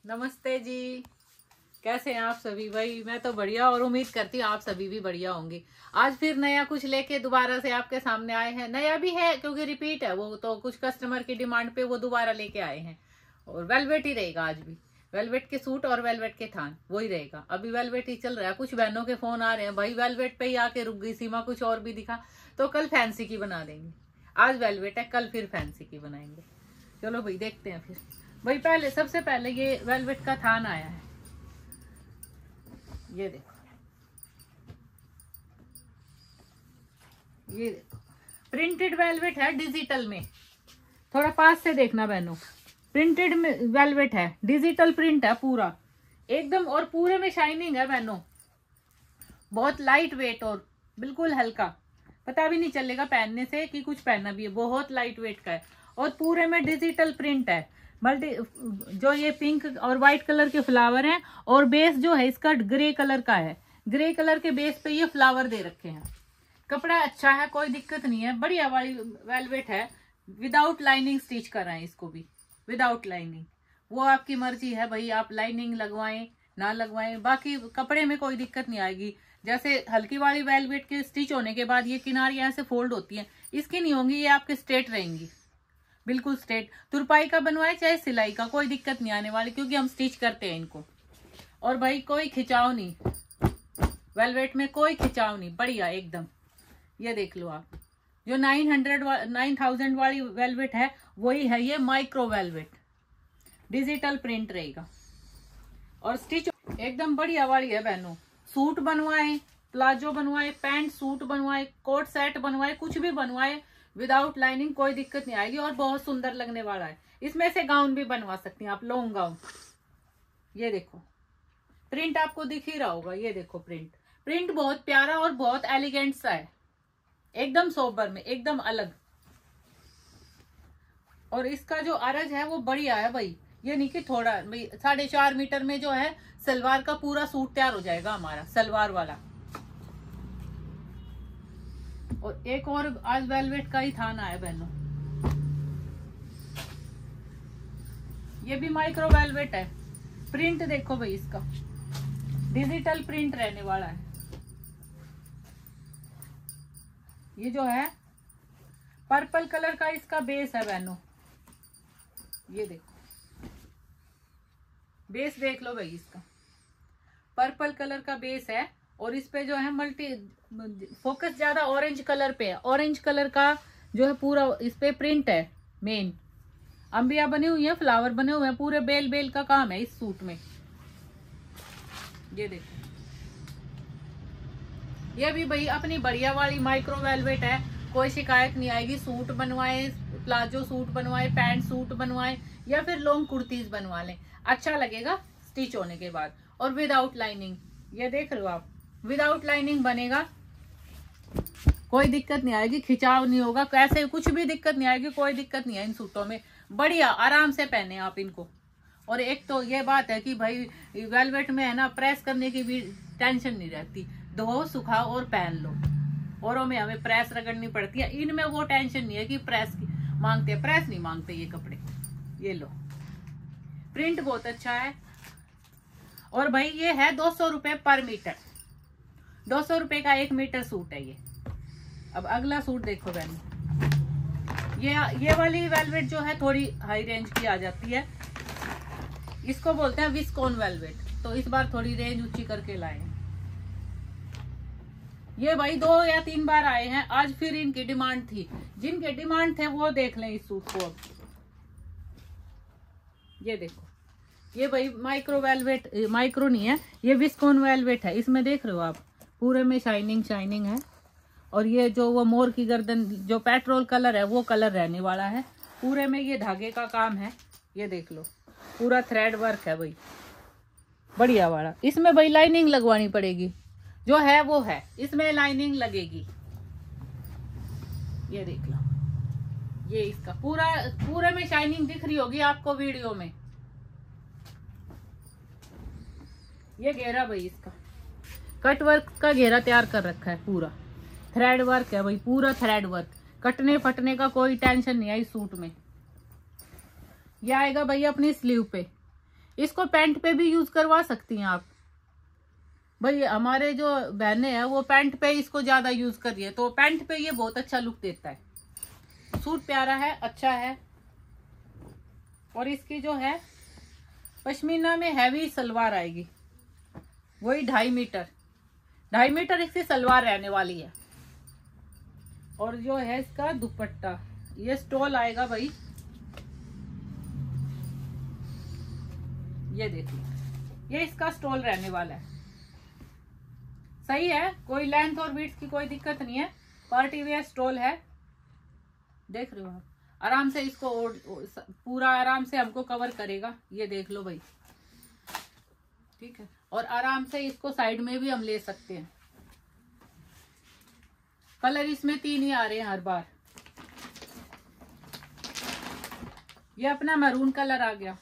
नमस्ते जी। कैसे हैं आप सभी? भाई मैं तो बढ़िया और उम्मीद करती हूँ आप सभी भी बढ़िया होंगे। आज फिर नया कुछ लेके दोबारा से आपके सामने आए हैं। नया भी है क्योंकि रिपीट है, वो तो कुछ कस्टमर की डिमांड पे वो दोबारा लेके आए हैं। और वेलवेट ही रहेगा आज भी। वेलवेट के सूट और वेलवेट के थान वही रहेगा। अभी वेलवेट ही चल रहा है। कुछ बहनों के फोन आ रहे हैं, भाई वेलवेट पे ही आके रुक गई सीमा, कुछ और भी दिखा। तो कल फैंसी की बना देंगे। आज वेलवेट है, कल फिर फैंसी की बनाएंगे। चलो भाई देखते हैं फिर। भाई पहले सबसे पहले ये वेलवेट का थान आया है। ये देखो, ये देखो प्रिंटेड वेलवेट है डिजिटल में। थोड़ा पास से देखना बहनों। प्रिंटेड में वेलवेट है, डिजिटल प्रिंट है पूरा एकदम, और पूरे में शाइनिंग है बहनों। बहुत लाइट वेट और बिल्कुल हल्का, पता भी नहीं चलेगा पहनने से कि कुछ पहना भी है। बहुत लाइट वेट का है और पूरे में डिजिटल प्रिंट है। मल्टी जो ये पिंक और व्हाइट कलर के फ्लावर हैं, और बेस जो है इसका ग्रे कलर का है। ग्रे कलर के बेस पे ये फ्लावर दे रखे हैं। कपड़ा अच्छा है, कोई दिक्कत नहीं है, बढ़िया वाली वेलवेट है। विदाउट लाइनिंग स्टिच कराएं इसको भी, विदाउट लाइनिंग। वो आपकी मर्जी है भाई, आप लाइनिंग लगवाएं ना लगवाएं, बाकी कपड़े में कोई दिक्कत नहीं आएगी। जैसे हल्की वाली वेलवेट के स्टिच होने के बाद ये किनारी यहाँ से फोल्ड होती है, इसकी नहीं होंगी, ये आपके स्ट्रेट रहेंगी, बिल्कुल स्ट्रेट। तुरपाई का बनवाए चाहे सिलाई का, कोई दिक्कत नहीं आने वाली क्योंकि हम स्टिच करते हैं इनको। और भाई कोई खिंचाव नहीं, वेलवेट में कोई खिंचाव नहीं, बढ़िया एकदम। ये देख लो आप, जो 9000 वाली वेलवेट है वही है ये माइक्रो वेलवेट। डिजिटल प्रिंट रहेगा और स्टिच एकदम बढ़िया वाली है बहनों। सूट बनवाए, प्लाजो बनवाए, पैंट सूट बनवाए, कोट सेट बनवाए, कुछ भी बनवाए, विदाउट लाइनिंग कोई दिक्कत नहीं आएगी और बहुत सुंदर लगने वाला है। इसमें से गाउन भी बनवा सकती हैं आप, लॉन्ग गाउन। ये देखो प्रिंट आपको दिख ही रहा होगा, ये देखो प्रिंट बहुत प्यारा और बहुत एलिगेंट सा है, एकदम सोबर में, एकदम अलग। और इसका जो अरज है वो बढ़िया है भाई, ये नहीं कि थोड़ा। 4.5 मीटर में जो है सलवार का पूरा सूट तैयार हो जाएगा हमारा, सलवार वाला। और एक और आज वेलवेट का ही थान आया बहनों, ये भी माइक्रो वेलवेट है। प्रिंट देखो भाई इसका, डिजिटल प्रिंट रहने वाला है। ये जो है पर्पल कलर का इसका बेस है बहनों, ये देखो बेस देख लो भाई इसका, पर्पल कलर का बेस है। और इस पे जो है मल्टी फोकस ज्यादा ऑरेंज कलर पे है, ऑरेंज कलर का जो है पूरा इस पे प्रिंट है। मेन अंबिया बनी हुई है, फ्लावर बने हुए हैं, पूरे बेल बेल का काम है इस सूट में। ये देखो, ये भी भाई अपनी बढ़िया वाली माइक्रो वेलवेट है, कोई शिकायत नहीं आएगी। सूट बनवाए, प्लाजो सूट बनवाए, पैंट सूट बनवाए, या फिर लॉन्ग कुर्तीज बनवा लें, अच्छा लगेगा स्टिच होने के बाद। और विदाउट लाइनिंग, ये देख लो आप, विदाउट लाइनिंग बनेगा, कोई दिक्कत नहीं आएगी, खिंचाव नहीं होगा, कैसे कुछ भी दिक्कत नहीं आएगी, कोई दिक्कत नहीं है इन सूटों में। बढ़िया आराम से पहने आप इनको। और एक तो ये बात है कि भाई वेलवेट में है ना, प्रेस करने की भी टेंशन नहीं रहती, धो सुखाओ और पहन लो। औरों में हमें प्रेस रगड़नी पड़ती है, इनमें वो टेंशन नहीं है कि प्रेस की मांगते हैं, प्रेस नहीं मांगते ये कपड़े। ये लो, प्रिंट बहुत अच्छा है। और भाई ये है 200 रुपए पर मीटर, 200 रुपए का 1 मीटर सूट है ये। अब अगला सूट देखो बहन, ये वाली वेलवेट जो है थोड़ी हाई रेंज की आ जाती है, इसको बोलते हैं विस्कोन वेलवेट। तो इस बार थोड़ी रेंज ऊंची करके लाए। ये भाई 2 या 3 बार आए हैं, आज फिर इनकी डिमांड थी। जिनके डिमांड थे वो देख लें इस सूट को। अब ये देखो, ये भाई माइक्रो वेलवेट, माइक्रो नहीं है ये, विस्कोन वेलवेट है। इसमें देख रहे हो आप, पूरे में शाइनिंग शाइनिंग है। और ये जो वो मोर की गर्दन जो पेट्रोल कलर है वो कलर रहने वाला है। पूरे में ये धागे का काम है, ये देख लो, पूरा थ्रेड वर्क है भाई, बढ़िया वाला। इसमें भाई लाइनिंग लगवानी पड़ेगी, जो है वो है, इसमें लाइनिंग लगेगी। ये देख लो, ये इसका पूरे में शाइनिंग दिख रही होगी आपको वीडियो में। ये घेरा भाई इसका कट वर्क का घेरा तैयार कर रखा है, पूरा थ्रेड वर्क है भाई, पूरा थ्रेड वर्क। कटने फटने का कोई टेंशन नहीं है इस सूट में। ये आएगा भाई अपनी स्लीव पे, इसको पैंट पे भी यूज करवा सकती हैं आप। भाई हमारे जो बहनें हैं वो पैंट पे इसको ज्यादा यूज कर रही है, तो पैंट पे ये बहुत अच्छा लुक देता है। सूट प्यारा है, अच्छा है। और इसकी जो है पश्मीना में हैवी सलवार आएगी, वही 2.5 मीटर इसकी सलवार रहने वाली है। और जो है इसका दुपट्टा, ये स्टोल आएगा भाई, ये देखिए, ये इसका स्टोल रहने वाला है। सही है, कोई लेंथ और विड्थ की कोई दिक्कत नहीं है। पार्टी वेयर स्टोल है, देख रहे हो आप। आराम से इसको पूरा आराम से हमको कवर करेगा, ये देख लो भाई, ठीक है। और आराम से इसको साइड में भी हम ले सकते हैं। कलर इसमें 3 ही आ रहे हैं हर बार। ये अपना मैरून कलर आ गया।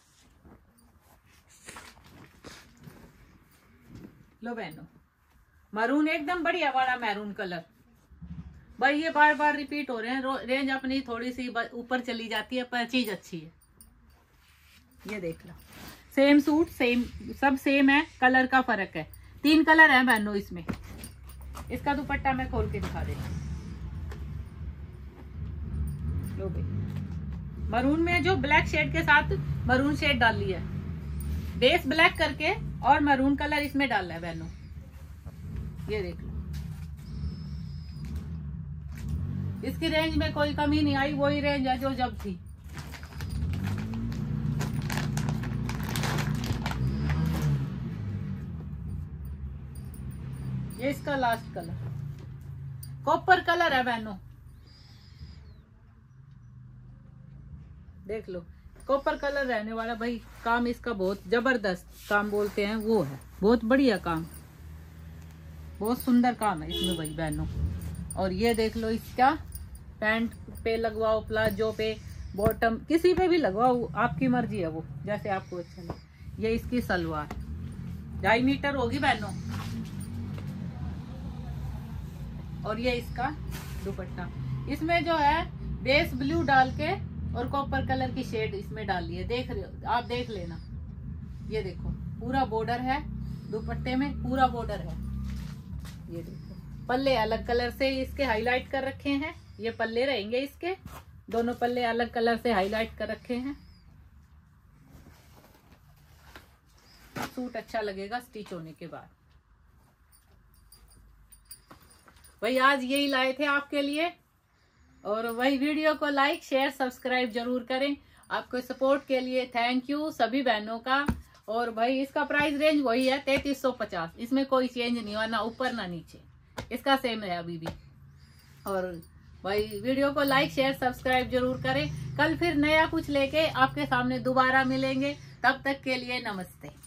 लो बहनों, मैरून एकदम बढ़िया वाला मैरून कलर। भाई ये बार बार रिपीट हो रहे हैं, रेंज अपनी थोड़ी सी ऊपर चली जाती है, पर चीज अच्छी है। ये देख लो, सेम सूट, सेम सब सेम है, कलर का फर्क है। 3 कलर है बहनों इसमें। इसका दुपट्टा मैं खोल के दिखा देती हूँ। लो भाई, मरून में जो ब्लैक शेड के साथ मरून शेड डाली है, बेस ब्लैक करके और मरून कलर इसमें डाला है बहनों, ये देख लो। इसकी रेंज में कोई कमी नहीं आई, वही रेंज है जो जब थी। ये इसका लास्ट कलर कॉपर कलर है बहनों, देख लो, कॉपर कलर रहने वाला। भाई काम इसका बहुत जबरदस्त काम बोलते हैं वो है, बहुत बढ़िया काम, बहुत सुंदर काम है इसमें भाई बहनों। और ये देख लो, इसका पैंट पे लगवाओ, प्लाजो पे, बॉटम, किसी पे भी लगवाओ, आपकी मर्जी है, वो जैसे आपको अच्छा लगे। ये इसकी सलवार 2.5 मीटर होगी बहनों। और ये इसका दुपट्टा, इसमें जो है बेस ब्लू डाल के और कॉपर कलर की शेड इसमें डाली है, देख रहे हो आप, देख लेना। ये देखो पूरा बॉर्डर है दुपट्टे में, पूरा बॉर्डर है। ये देखो पल्ले अलग कलर से इसके हाईलाइट कर रखे हैं, ये पल्ले रहेंगे इसके, दोनों पल्ले अलग कलर से हाईलाइट कर रखे हैं। सूट अच्छा लगेगा स्टिच होने के बाद। भाई आज यही लाए थे आपके लिए, और वही वीडियो को लाइक शेयर सब्सक्राइब जरूर करें। आपको सपोर्ट के लिए थैंक यू सभी बहनों का। और भाई इसका प्राइस रेंज वही है 3350, इसमें कोई चेंज नहीं हुआ, ना ऊपर ना नीचे, इसका सेम है अभी भी। और भाई वीडियो को लाइक शेयर सब्सक्राइब जरूर करें। कल फिर नया कुछ लेके आपके सामने दोबारा मिलेंगे, तब तक के लिए नमस्ते।